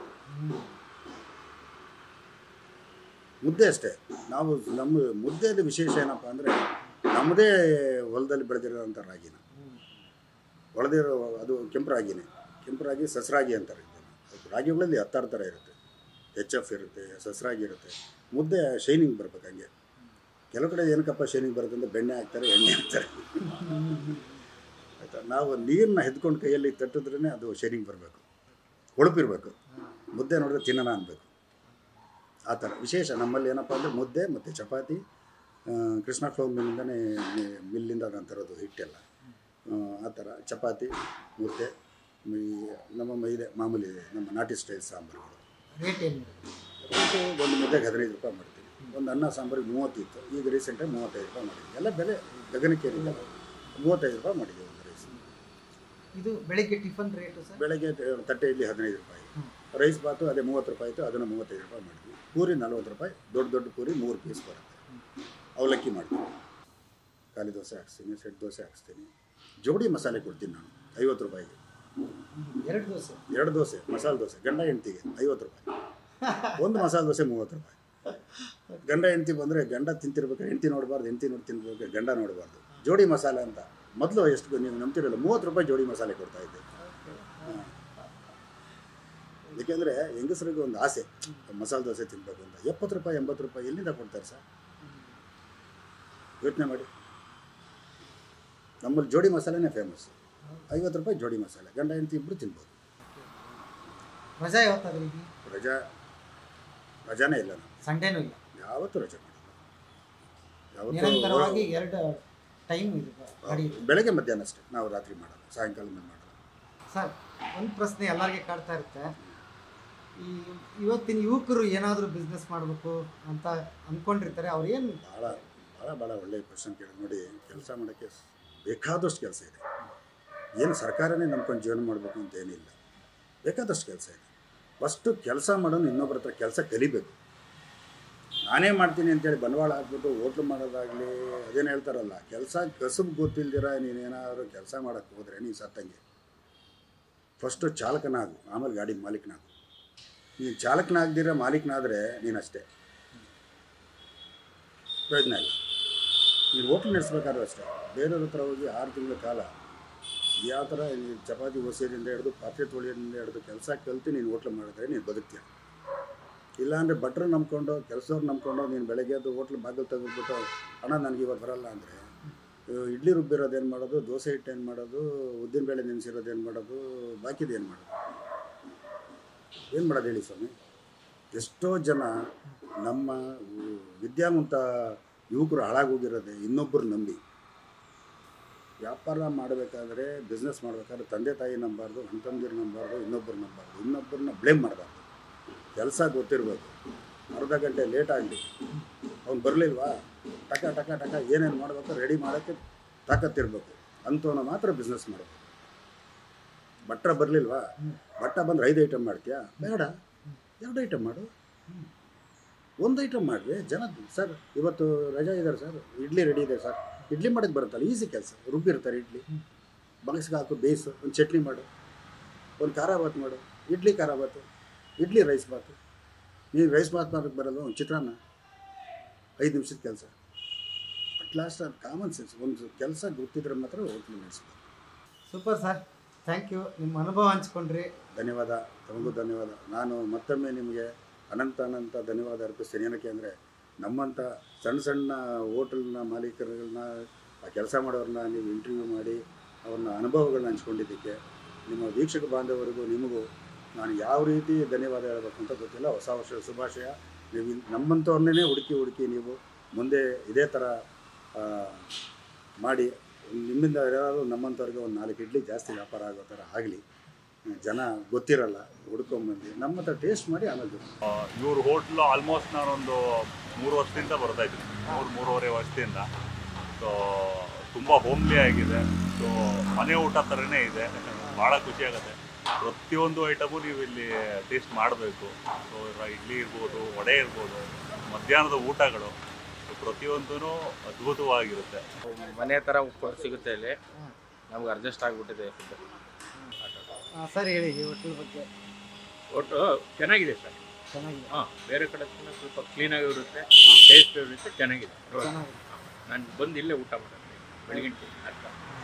ಮುದ್ದೆ ಅಷ್ಟೇ. ನಾವು ನಮ್ಮ ಮುದ್ದೆದು ವಿಶೇಷ ಏನಪ್ಪ ಅಂದರೆ, ನಮ್ಮದೇ ಹೊಲದಲ್ಲಿ ಬೆಳೆದಿರೋಂಥ ರಾಗಿನ ಹೊಳೆದಿರೋ, ಅದು ಕೆಂಪು ರಾಗಿನೇ. ಕೆಂಪು ರಾಗಿ ಸಸ್ರಾಗಿ ಅಂತಾರೆ. ರಾಗಿಗಳಲ್ಲಿ ಹತ್ತಾರು ಥರ ಇರುತ್ತೆ. ಎಚ್ ಎಫ್ ಇರುತ್ತೆ, ಸಸ್ರಾಗಿ ಇರುತ್ತೆ. ಮುದ್ದೆ ಶೈನಿಂಗ್ ಬರ್ಬೇಕು. ಹಂಗೆ ಕೆಲವು ಕಡೆ ಏನಕ್ಕಪ್ಪ ಶೈನಿಂಗ್ ಬರುತ್ತೆ ಅಂದರೆ ಬೆಣ್ಣೆ ಹಾಕ್ತಾರೆ, ಎಣ್ಣೆ ಹಾಕ್ತಾರೆ, ಆಯಿತಾ. ನಾವು ನೀರನ್ನ ಹೆದ್ಕೊಂಡು ಕೈಯಲ್ಲಿ ತಟ್ಟಿದ್ರೇ ಅದು ಶೈನಿಂಗ್ ಬರಬೇಕು, ಹೊಳಪಿರಬೇಕು. ಮುದ್ದೆ ನೋಡಿದ್ರೆ ತಿನ್ನೋಣ ಅನ್ಬೇಕು. ಆ ಥರ ವಿಶೇಷ ನಮ್ಮಲ್ಲಿ ಏನಪ್ಪ ಅಂದರೆ ಮುದ್ದೆ ಮತ್ತು ಚಪಾತಿ. ಕೃಷ್ಣ ಫ್ಲೋರ್ ಮಿಲ್ಲಿಂದನೇ ಮಿಲ್ಲಿಂದ ನಾನು ತರೋದು ಹಿಟ್ಟೆಲ್ಲ. ಆ ಥರ ಚಪಾತಿ, ಮುದ್ದೆ, ನಮ್ಮ ಮೈದೆ ಮಾಮೂಲಿ ಇದೆ ನಮ್ಮ ನಾಟಿ ಸ್ಟೈಲ್ ಸಾಂಬಾರುಗಳು. ರೇಟ್ ಏನು? ರೇಟು ಒಂದು ಮುದ್ದೆಗೆ ಹದಿನೈದು ರೂಪಾಯಿ ಮಾಡ್ತೀವಿ. ಒಂದು ಅನ್ನ ಸಾಂಬಾರಿಗೆ ಮೂವತ್ತಿತ್ತು, ಈಗ ರೀಸೆಂಟಾಗಿ ಮೂವತ್ತೈದು ರೂಪಾಯಿ ಮಾಡಿದ್ವಿ. ಎಲ್ಲ ಬೆಲೆ ಗಗನಕ್ಕೇರಿಲ್ಲ. ಮೂವತ್ತೈದು ರೂಪಾಯಿ ಮಾಡಿದ್ದೀವಿ ಒಂದು ರೈಸ್. ಇದು ಬೆಳಗ್ಗೆ ಟಿಫನ್ ರೇಟು ಸರ್? ಬೆಳಗ್ಗೆ ತಟ್ಟೆ ಇಡ್ಲಿ ಹದಿನೈದು ರೂಪಾಯಿ, ರೈಸ್ ಬಾತು ಅದೇ ಮೂವತ್ತು ರೂಪಾಯಿ ಇತ್ತು, ಅದನ್ನು ಮೂವತ್ತೈದು ರೂಪಾಯಿ ಮಾಡಿದ್ವಿ. ಪೂರಿ ನಲ್ವತ್ತು ರೂಪಾಯಿ, ದೊಡ್ಡ ದೊಡ್ಡ ಪೂರಿ ಮೂರು ಪೀಸ್ ಬರುತ್ತೆ. ಅವಲಕ್ಕಿ ಮಾಡ್ತೀನಿ, ಖಾಲಿ ದೋಸೆ ಹಾಕ್ಸ್ತೀನಿ, ಸೆಟ್ ದೋಸೆ ಹಾಕ್ಸ್ತೀನಿ. ಜೋಡಿ ಮಸಾಲೆ ಕೊಡ್ತೀನಿ ನಾನು ಐವತ್ತು ರೂಪಾಯಿಗೆ. ಎರಡು ದೋಸೆ? ಎರಡು ದೋಸೆ ಮಸಾಲೆ ದೋಸೆ ಗಂಡ ಹೆಂಡ್ತಿಗೆ ಐವತ್ತು ರೂಪಾಯಿ. ಒಂದು ಮಸಾಲೆ ದೋಸೆ ಮೂವತ್ತು ರೂಪಾಯಿ. ಗಂಡ ಹೆಂಡ್ತಿ ಬಂದರೆ ಗಂಡ ತಿಂತಿರ್ಬೇಕು, ಹೆಂಡ್ತಿ ನೋಡಬಾರ್ದು, ಹೆಂಡ್ತಿ ನೋಡಿ ತಿನ್ಬೇಕು, ಗಂಡ ನೋಡಬಾರ್ದು. ಜೋಡಿ ಮಸಾಲೆ ಅಂತ ಮೊದಲು ಎಷ್ಟು ನೀವು ನಂಬ್ತಿರಲ್ಲ, ಮೂವತ್ತು ರೂಪಾಯಿ ಜೋಡಿ ಮಸಾಲೆ ಕೊಡ್ತಾಯಿದ್ದೆ. ಏಕೆಂದರೆ ಹೆಂಗಸರಿಗೆ ಒಂದು ಆಸೆ ಮಸಾಲೆ ದೋಸೆ ತಿನ್ನಬೇಕು ಅಂತ. ಎಪ್ಪತ್ತು ರೂಪಾಯಿ ಎಂಬತ್ತು ರೂಪಾಯಿ ಎಲ್ಲಿಂದ ಕೊಡ್ತಾರೆ ಸರ್? ಯೋಚನೆ ಮಾಡಿ. ನಮ್ಮಲ್ಲಿ ಜೋಡಿ ಮಸಾಲೆನೇ ಫೇಮಸ್. ಐವತ್ತು ರೂಪಾಯಿ ಜೋಡಿ ಮಸಾಲೆ, ಗಂಡ ಹೆಂಡ್ತಿ ಇಬ್ಬರು ತಿನ್ಬೋದು. ರಜಾ ಯಾವತ್ತಾದ್ರೂ? ರಜಾ ರಜಾನೇ ಇಲ್ಲ. ನಾವು ಸಂಡೇನೂ ಇಲ್ಲ? ಯಾವತ್ತೂ ರಜೆ ಮಾಡಲ್ಲ. ಯಾವತ್ತೂ ಎರಡು ಟೈಮ್ ಇದೆ. ಬೆಳಗ್ಗೆ ಮಧ್ಯಾಹ್ನ ಅಷ್ಟೇ, ನಾವು ರಾತ್ರಿ ಮಾಡಲ್ಲ, ಸಾಯಂಕಾಲ ಮೇಲೆ ಮಾಡಲ್ಲ. ಸರ್ ಒಂದು ಪ್ರಶ್ನೆ ಎಲ್ಲರಿಗೆ ಕಾಡ್ತಾ ಇರುತ್ತೆ, ಈ ಇವತ್ತಿನ ಯುವಕರು ಏನಾದರೂ ಬಿಸ್ನೆಸ್ ಮಾಡಬೇಕು ಅಂತ ಅಂದ್ಕೊಂಡಿರ್ತಾರೆ, ಅವ್ರು ಏನು ಭಾಳ ಭಾಳ ಭಾಳ ಒಳ್ಳೆಯ ಕ್ವಶನ್ ಕೇಳಿ. ನೋಡಿ, ಕೆಲಸ ಮಾಡೋಕ್ಕೆ ಬೇಕಾದಷ್ಟು ಕೆಲಸ ಇದೆ. ಏನು ಸರ್ಕಾರನೇ ನಂಬ್ಕೊಂಡು ಜೀವನ ಮಾಡಬೇಕು ಅಂತ ಏನಿಲ್ಲ, ಬೇಕಾದಷ್ಟು ಕೆಲಸ ಇದೆ. ಫಸ್ಟು ಕೆಲಸ ಮಾಡೋನು ಇನ್ನೊಬ್ಬರ ಹತ್ರ ಕೆಲಸ ಕಲಿಬೇಕು. ನಾನೇ ಮಾಡ್ತೀನಿ ಅಂತೇಳಿ ಬಂಡವಾಳ ಹಾಕ್ಬಿಟ್ಟು ಹೋಟ್ಲು ಮಾಡೋದಾಗಲಿ ಅದೇನು ಹೇಳ್ತಾರಲ್ಲ, ಕೆಲಸ ಕಸುಬು ಗೊತ್ತಿಲ್ದಿರ ನೀನೇನಾದ್ರು ಕೆಲಸ ಮಾಡೋಕ್ಕೆ ಹೋದರೆ ನೀನು ಸತ್ತಂಗೆ. ಫಸ್ಟು ಚಾಲಕನಾಗು, ಆಮೇಲೆ ಗಾಡಿ ಮಾಲೀಕನಾಗು. ನೀನು ಚಾಲಕನಾಗ್ದಿರ ಮಾಲೀಕನಾದರೆ ನೀನಷ್ಟೇ, ಪ್ರಯೋಜನ ಇಲ್ಲ. ನೀನು ಹೋಟ್ಲು ನಡೆಸ್ಬೇಕಾದ್ರೂ ಅಷ್ಟೇ. ಬೇರೆಯವ್ರ ಹತ್ರ ಹೋಗಿ ಆರು ತಿಂಗಳ ಕಾಲ ಯಾವ ಥರ ಚಪಾತಿ ಒಸೆಯೋದ್ರಿಂದ ಹಿಡಿದು ಪಾತ್ರೆ ತೊಳೆಯೋದ್ರಿಂದ ಹಿಡಿದು ಕೆಲಸ ಕಲ್ತು ನೀನು ಹೋಟ್ಲು ಮಾಡಿದ್ರೆ ನೀನು ಬದುಕ್ತೀಯ. ಇಲ್ಲಾಂದರೆ ಭಟ್ರು ನಂಬ್ಕೊಂಡು ಕೆಲಸದವ್ರು ನಂಬ್ಕೊಂಡು ನೀನು ಬೆಳಗ್ಗೆ ಅದು ಹೋಟ್ಲು ಬಾಗಿಲು ತೆಗೆದ್ಬಿಟ್ಟು ಅಣ್ಣ ನನಗೆ ಇವತ್ತು ಬರಲ್ಲ ಅಂದರೆ ಇಡ್ಲಿ ರುಬ್ಬಿರೋದು ಏನು ಮಾಡೋದು, ದೋಸೆ ಹಿಟ್ಟು ಏನು ಮಾಡೋದು, ಉದ್ದಿನಬೇಳೆ ನೆನೆಸಿರೋದು ಏನು ಮಾಡೋದು, ಬಾಕಿದು ಏನು ಮಾಡೋದು, ಏನು ಮಾಡೋದು ಹೇಳಿ ಸ್ವಾಮಿ. ಎಷ್ಟೋ ಜನ ನಮ್ಮ ವಿದ್ಯಾವಂತ ಯುವಕರು ಹಾಳಾಗೋಗಿರೋದೆ ಇನ್ನೊಬ್ಬರು ನಂಬಿ. ವ್ಯಾಪಾರ ಮಾಡಬೇಕಾದ್ರೆ, ಬಿಸ್ನೆಸ್ ಮಾಡಬೇಕಾದ್ರೆ ತಂದೆ ತಾಯಿ ನಂಬಾರ್ದು, ಅಣ್ಣ ತಮ್ಮಂದಿರು ನಂಬಾರ್ದು, ಇನ್ನೊಬ್ಬರು ನಂಬಾರ್ದು, ಇನ್ನೊಬ್ಬರನ್ನ ಬ್ಲೇಮ್ ಮಾಡಬಾರ್ದು. ಕೆಲಸ ಗೊತ್ತಿರಬೇಕು. ಅರ್ಧ ಗಂಟೆ ಲೇಟ್ ಆಗಲಿ, ಅವ್ನು ಬರಲಿಲ್ವಾ, ಟಕ ಟಕ ಟಕ ಏನೇನು ಮಾಡಬೇಕು ರೆಡಿ ಮಾಡೋಕ್ಕೆ ತಾಕತ್ತಿರಬೇಕು. ಅಂಥವನ್ನ ಮಾತ್ರ ಬಿಸ್ನೆಸ್ ಮಾಡಬೇಕು. ಭಟ್ರ ಬರಲಿಲ್ವಾ, ಭಟ್ಟ ಬಂದರೆ ಐದು ಐಟಮ್ ಮಾಡ್ತೀಯಾ? ಬೇಡ, ಎರಡು ಐಟಮ್ ಮಾಡು, ಒಂದು ಐಟಮ್ ಮಾಡಿರಿ. ಜನ ಸರ್ ಇವತ್ತು ರಜಾ ಇದ್ದಾರೆ ಸರ್, ಇಡ್ಲಿ ರೆಡಿ ಇದೆ ಸರ್, ಇಡ್ಲಿ ಮಾಡೋಕ್ಕೆ ಬರುತ್ತಲ್ಲ, ಈಸಿ ಕೆಲಸ. ರುಬ್ಬಿರ್ತಾರೆ ಇಡ್ಲಿ, ಬಗಸ್ಗೆ ಹಾಕು, ಬೇಯಿಸು, ಒಂದು ಚಟ್ನಿ ಮಾಡು, ಒಂದು ಖಾರ ಬಾತ್ ಮಾಡು, ಇಡ್ಲಿ ಖಾರ ಬಾತು, ಇಡ್ಲಿ ರೈಸ್ ಬಾತು. ನೀವು ರೈಸ್ ಬಾತ್ ಮಾಡೋಕ್ಕೆ ಬರಲ್ಲ, ಒಂದು ಚಿತ್ರಾನ್ನ, ಐದು ನಿಮಿಷದ ಕೆಲಸ. ಅಟ್ ಲಾಸ್ಟ್ ಅದು ಕಾಮನ್ ಸೆನ್ಸ್. ಒಂದು ಕೆಲಸ ಗೊತ್ತಿದ್ರೆ ಮಾತ್ರ ಹೋಟ್ಲು ನಡೆಸ್ಬೇಕು. Super sir, thank you. ನಿಮ್ಮ ಅನುಭವ ಹಂಚ್ಕೊಂಡ್ರಿ. ಧನ್ಯವಾದ, ತಮಗೂ ಧನ್ಯವಾದ. ನಾನು ಮತ್ತೊಮ್ಮೆ ನಿಮಗೆ ಅನಂತ ಅನಂತ ಧನ್ಯವಾದ ಅರ್ಪಿಸ್ತೇನೆ. ಏನಕ್ಕೆ ಅಂದರೆ ನಮ್ಮಂಥ ಸಣ್ಣ ಸಣ್ಣ ಹೋಟೆಲ್ನ ಮಾಲೀಕರನ್ನ, ಆ ಕೆಲಸ ಮಾಡೋರನ್ನ ನೀವು ಇಂಟರ್ವ್ಯೂ ಮಾಡಿ ಅವ್ರನ್ನ ಅನುಭವಗಳನ್ನ ಹಂಚ್ಕೊಂಡಿದ್ದಕ್ಕೆ ನಿಮ್ಮ ವೀಕ್ಷಕ ಬಾಂಧವರಿಗೂ ನಿಮಗೂ ನಾನು ಯಾವ ರೀತಿ ಧನ್ಯವಾದ ಹೇಳಬೇಕು ಅಂತ ಗೊತ್ತಿಲ್ಲ. ಹೊಸ ವರ್ಷದ ಶುಭಾಶಯ. ನೀವು ನಮ್ಮಂಥವ್ರನ್ನೇ ಹುಡುಕಿ ಹುಡುಕಿ ನೀವು ಮುಂದೆ ಇದೇ ಥರ ಮಾಡಿ ನಿಮ್ಮಿಂದ ಯಾರಾದರೂ ನಮ್ಮಂಥವ್ರಿಗೆ ಒಂದು ನಾಲ್ಕು ಇಡ್ಲಿ ಜಾಸ್ತಿ ವ್ಯಾಪಾರ ಆಗೋ ಥರ ಆಗಲಿ. ಜನ ಗೊತ್ತಿರಲ್ಲ, ಹುಡ್ಕೊಂಬಂದು ನಮ್ಮ ಹತ್ರ ಟೇಸ್ಟ್ ಮಾಡಿ ಆಮೇಲೆ ಇವ್ರ ಹೋಟ್ಲು ಆಲ್ಮೋಸ್ಟ್ ನಾನೊಂದು ಮೂರು ವರ್ಷದಿಂದ ಬರ್ತಾಯಿದ್ದೀನಿ, ಮೂರು ಮೂರುವರೆ ವರ್ಷದಿಂದ. ಸೊ ತುಂಬ ಹೋಮ್ಲಿ ಆಗಿದೆ. ಸೊ ಮನೆ ಊಟ ಥರನೇ ಇದೆ. ಭಾಳ ಖುಷಿಯಾಗುತ್ತೆ. ಪ್ರತಿಯೊಂದು ಐಟಮು ನೀವು ಇಲ್ಲಿ ಟೇಸ್ಟ್ ಮಾಡಬೇಕು. ಸೊ ಇಡ್ಲಿ ಇರ್ಬೋದು, ವಡೆ ಇರ್ಬೋದು, ಮಧ್ಯಾಹ್ನದ ಊಟಗಳು ಪ್ರತಿಯೊಂದೂ ಅದ್ಭುತವಾಗಿರುತ್ತೆ. ಮನೆ ಥರ ಫುಡ್ ಸಿಗುತ್ತೆ ಇಲ್ಲಿ. ನಮ್ಗೆ ಅಡ್ಜಸ್ಟ್ ಆಗಿಬಿಟ್ಟಿದೆ ಫುಡ್. ಸರ್ ಹೇಳಿ ಈ ಹೋಟೆಲ್ ಬಗ್ಗೆ. ಒಟ್ಟು ಚೆನ್ನಾಗಿದೆ ಸರ್, ಚೆನ್ನಾಗಿದೆ. ಹಾಂ, ಬೇರೆ ಕಡೆ ಸ್ವಲ್ಪ ಕ್ಲೀನಾಗಿ ಇರುತ್ತೆ, ಟೇಸ್ಟ್ ಇರುತ್ತೆ, ಚೆನ್ನಾಗಿದೆ. ನಾನು ಬಂದು ಇಲ್ಲೇ ಊಟ ಮಾಡ್ತೀನಿ ಬೆಳಗಿನ ಅರ್ಥ.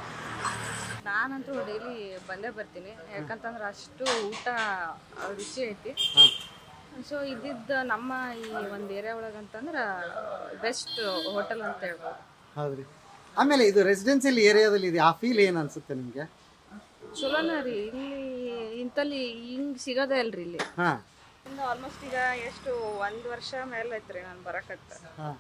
ನಾನಂತೂ ಡೈಲಿ ಬಂದೇ ಬರ್ತೀನಿ, ಯಾಕಂತಂದ್ರೆ ಅಷ್ಟು ಊಟ ರುಚಿ ಐತಿ. ಸೊ ಇದ್ದಿದ್ದು ನಮ್ಮ ಈ ಒಂದು ಏರಿಯಾ ಒಳಗೆ ಅಂತಂದ್ರೆ ಬೆಸ್ಟ್ ಹೋಟೆಲ್ ಅಂತ ಹೇಳ್ಬೋದು. ಹೌದ್ರಿ. ಆಮೇಲೆ ಇದು ರೆಸಿಡೆನ್ಸಿಯಲ್ ಏರಿಯಾದಲ್ಲಿ ಇದೆ, ಆ ಫೀಲ್ ಏನು ಅನ್ಸುತ್ತೆ ನಿಮಗೆ? ಚಲೋನ ರೀ. ಇಲ್ಲಿ ಇಂತಲ್ಲಿ ಹಿಂಗೆ ಸಿಗೋದೇ ಅಲ್ರಿ ಇಲ್ಲಿ. ಹಾಂ, ಆಲ್ಮೋಸ್ಟ್ ಈಗ ಎಷ್ಟು ಒಂದು ವರ್ಷ ಮೇಲೆ ಐತ್ರಿ ನಾನು ಬರಕತ್ತ. ಹಾಂ,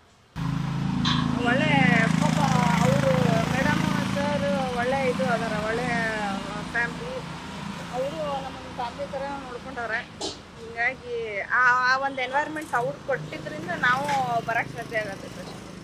ಒಳ್ಳೆ ಪಾಪ ಅವರು ಮೇಡಮ್ ಸರ್ ಒಳ್ಳೆ ಇದು ಅದಾರ, ಒಳ್ಳೆ ಫ್ಯಾಮ್ಲಿ. ಅವರು ನಮ್ಮ ಫ್ಯಾಮ್ಲಿ ಥರ ನೋಡ್ಕೊಂಡವ್ರೆ. ಹಿಂಗಾಗಿ ಆ ಒಂದು ಎನ್ವೈರ್ಮೆಂಟ್ ಅವ್ರು ಕೊಟ್ಟಿದ್ರಿಂದ ನಾವು ಬರಕ್ಕೆ ಸಾಧ್ಯ ಆಗತ್ತೆ.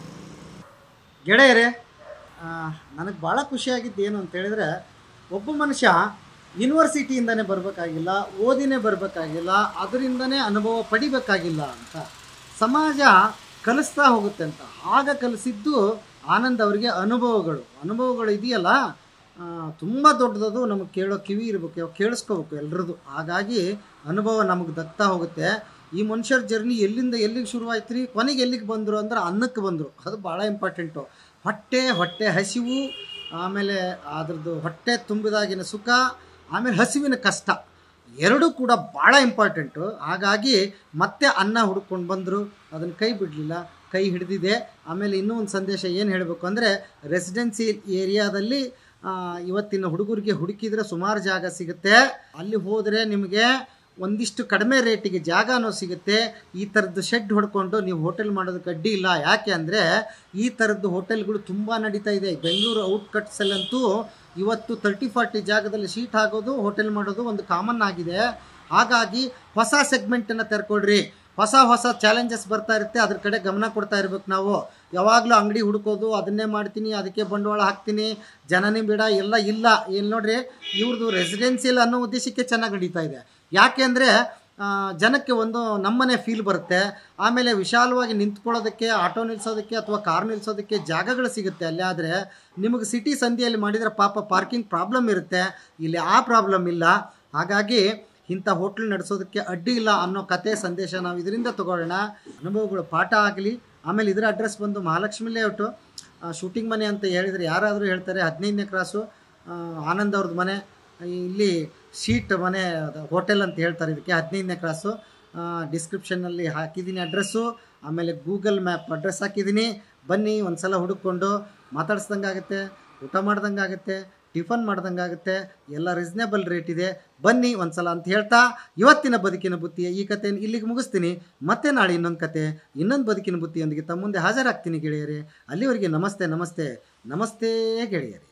ಗೆಳೆಯರೇ, ನನಗೆ ಭಾಳ ಖುಷಿಯಾಗಿದ್ದು ಏನು ಅಂತ ಹೇಳಿದ್ರೆ, ಒಬ್ಬ ಮನುಷ್ಯ ಯೂನಿವರ್ಸಿಟಿಯಿಂದನೇ ಬರಬೇಕಾಗಿಲ್ಲ, ಓದಿನೇ ಬರಬೇಕಾಗಿಲ್ಲ, ಅದರಿಂದನೇ ಅನುಭವ ಪಡಿಬೇಕಾಗಿಲ್ಲ ಅಂತ ಸಮಾಜ ಕಲಿಸ್ತಾ ಹೋಗುತ್ತೆ ಅಂತ. ಆಗ ಕಲಿಸಿದ್ದು ಆನಂದ್ ಅವರಿಗೆ ಅನುಭವಗಳು ಅನುಭವಗಳು ಇದೆಯಲ್ಲ, ತುಂಬ ದೊಡ್ಡದದು. ನಮಗೆ ಕೇಳೋ ಕಿವಿ ಇರಬೇಕು, ಕೇಳಿಸ್ಕೋಬೇಕು ಎಲ್ರದ್ದು. ಹಾಗಾಗಿ ಅನುಭವ ನಮಗೆ ದಕ್ತಾ ಹೋಗುತ್ತೆ. ಈ ಮನುಷ್ಯರ ಜರ್ನಿ ಎಲ್ಲಿಂದ ಎಲ್ಲಿಗೆ ಶುರುವಾಯ್ತು ರೀ, ಕೊನೆಗೆ ಎಲ್ಲಿಗೆ ಬಂದರು ಅಂದ್ರೆ ಅನ್ನಕ್ಕೆ ಬಂದರು. ಅದು ಭಾಳ ಇಂಪಾರ್ಟೆಂಟು. ಹೊಟ್ಟೆ ಹೊಟ್ಟೆ ಹಸಿವು, ಆಮೇಲೆ ಅದ್ರದ್ದು ಹೊಟ್ಟೆ ತುಂಬಿದಾಗಿನ ಸುಖ, ಆಮೇಲೆ ಹಸಿವಿನ ಕಷ್ಟ, ಎರಡೂ ಕೂಡ ಭಾಳ ಇಂಪಾರ್ಟೆಂಟು. ಹಾಗಾಗಿ ಮತ್ತೆ ಅನ್ನ ಹುಡ್ಕೊಂಡು ಬಂದರು, ಅದನ್ನು ಕೈ ಬಿಡಲಿಲ್ಲ, ಕೈ ಹಿಡಿದಿದೆ. ಆಮೇಲೆ ಇನ್ನೂ ಒಂದು ಸಂದೇಶ ಏನು ಹೇಳಬೇಕು ಅಂದರೆ, ರೆಸಿಡೆನ್ಸಿ ಏರಿಯಾದಲ್ಲಿ ಇವತ್ತಿನ ಹುಡುಗರಿಗೆ ಹುಡುಕಿದರೆ ಸುಮಾರು ಜಾಗ ಸಿಗುತ್ತೆ. ಅಲ್ಲಿ ಹೋದರೆ ನಿಮಗೆ ಒಂದಿಷ್ಟು ಕಡಿಮೆ ರೇಟಿಗೆ ಜಾಗನೂ ಸಿಗುತ್ತೆ. ಈ ಥರದ್ದು ಶೆಡ್ ಹೊಡ್ಕೊಂಡು ನೀವು ಹೋಟೆಲ್ ಮಾಡೋದಕ್ಕೆ ಅಡ್ಡಿ ಇಲ್ಲ. ಯಾಕೆ ಅಂದರೆ ಈ ಥರದ್ದು ಹೋಟೆಲ್ಗಳು ತುಂಬ ನಡೀತಾ ಇದೆ. ಬೆಂಗಳೂರು ಔಟ್ಕಟ್ಸಲ್ಲಂತೂ ಇವತ್ತು ತರ್ಟಿ ಫಾರ್ಟಿ ಜಾಗದಲ್ಲಿ ಶೀಟ್ ಆಗೋದು ಹೋಟೆಲ್ ಮಾಡೋದು ಒಂದು ಕಾಮನ್ ಆಗಿದೆ. ಹಾಗಾಗಿ ಹೊಸ ಸೆಗ್ಮೆಂಟನ್ನು ತೆರ್ಕೊಳ್ರಿ. ಹೊಸ ಹೊಸ ಚಾಲೆಂಜಸ್ ಬರ್ತಾ ಇರುತ್ತೆ, ಅದ್ರ ಕಡೆ ಗಮನ ಕೊಡ್ತಾ ಇರ್ಬೇಕು ನಾವು. ಯಾವಾಗಲೂ ಅಂಗಡಿ ಹುಡ್ಕೋದು, ಅದನ್ನೇ ಮಾಡ್ತೀನಿ, ಅದಕ್ಕೆ ಬಂಡವಾಳ ಹಾಕ್ತೀನಿ, ಜನನೇ ಬೇಡ ಎಲ್ಲ ಇಲ್ಲ. ಇಲ್ಲಿ ನೋಡ್ರಿ, ಇವ್ರದ್ದು ರೆಸಿಡೆನ್ಸಿಯಲ್ ಅನ್ನೋ ಉದ್ದೇಶಕ್ಕೆ ಚೆನ್ನಾಗಿ ನಡೀತಾ ಇದೆ. ಯಾಕೆ ಅಂದರೆ ಜನಕ್ಕೆ ಒಂದು ನಮ್ಮನೆ ಫೀಲ್ ಬರುತ್ತೆ. ಆಮೇಲೆ ವಿಶಾಲವಾಗಿ ನಿಂತ್ಕೊಳ್ಳೋದಕ್ಕೆ, ಆಟೋ ನಿಲ್ಲಿಸೋದಕ್ಕೆ ಅಥವಾ ಕಾರ್ ನಿಲ್ಲಿಸೋದಕ್ಕೆ ಜಾಗಗಳು ಸಿಗುತ್ತೆ. ಅಲ್ಲಿ ಆದರೆ ನಿಮಗೆ ಸಿಟಿ ಸಂಧಿಯಲ್ಲಿ ಮಾಡಿದರೆ ಪಾಪ ಪಾರ್ಕಿಂಗ್ ಪ್ರಾಬ್ಲಮ್ ಇರುತ್ತೆ. ಇಲ್ಲಿ ಆ ಪ್ರಾಬ್ಲಮ್ ಇಲ್ಲ. ಹಾಗಾಗಿ ಇಂಥ ಹೋಟ್ಲ್ ನಡೆಸೋದಕ್ಕೆ ಅಡ್ಡಿ ಇಲ್ಲ ಅನ್ನೋ ಕತೆ ಸಂದೇಶ ನಾವು ಇದರಿಂದ ತಗೊಳ್ಳೋಣ. ಅನುಭವಗಳು ಪಾಠ ಆಗಲಿ. ಆಮೇಲೆ ಇದರ ಅಡ್ರೆಸ್ ಬಂದು ಮಹಾಲಕ್ಷ್ಮಿ ಲೇಔಟು, ಶೂಟಿಂಗ್ ಮನೆ ಅಂತ ಹೇಳಿದರೆ ಯಾರಾದರೂ ಹೇಳ್ತಾರೆ. ಹದಿನೈದನೇ ಕ್ರಾಸು ಆನಂದ್ ಅವ್ರದ್ದು ಮನೆ, ಇಲ್ಲಿ ಶೀಟ್ ಮನೆ ಹೋಟೆಲ್ ಅಂತ ಹೇಳ್ತಾರೆ ಇದಕ್ಕೆ. ಹದಿನೈದನೇ ಕ್ರಾಸು ಡಿಸ್ಕ್ರಿಪ್ಷನ್ನಲ್ಲಿ ಹಾಕಿದ್ದೀನಿ ಅಡ್ರೆಸ್ಸು. ಆಮೇಲೆ ಗೂಗಲ್ ಮ್ಯಾಪ್ ಅಡ್ರೆಸ್ ಹಾಕಿದ್ದೀನಿ. ಬನ್ನಿ, ಒಂದು ಸಲ ಹುಡುಕೊಂಡು ಮಾತಾಡ್ಸ್ದಂಗೆ ಆಗುತ್ತೆ, ಊಟ ಮಾಡ್ದಂಗೆ ಆಗುತ್ತೆ, ಟಿಫನ್ ಮಾಡ್ದಂಗೆ ಆಗುತ್ತೆ. ಎಲ್ಲ ರೀಸನೇಬಲ್ ರೇಟ್ ಇದೆ. ಬನ್ನಿ ಒಂದು ಸಲ ಅಂತ ಹೇಳ್ತಾ ಇವತ್ತಿನ ಬದುಕಿನ ಬುತ್ತಿಯ ಈ ಕಥೆಯನ್ನು ಇಲ್ಲಿಗೆ ಮುಗಿಸ್ತೀನಿ. ಮತ್ತೆ ನಾಳೆ ಇನ್ನೊಂದು ಕತೆ, ಇನ್ನೊಂದು ಬದುಕಿನ ಬುತ್ತಿಯೊಂದಿಗೆ ತಮ್ಮ ಮುಂದೆ ಹಾಜರಾಗ್ತೀನಿ ಗೆಳೆಯರೇ. ಅಲ್ಲಿವರೆಗೆ ನಮಸ್ತೆ ನಮಸ್ತೆ ನಮಸ್ತೆ ಗೆಳೆಯರೇ.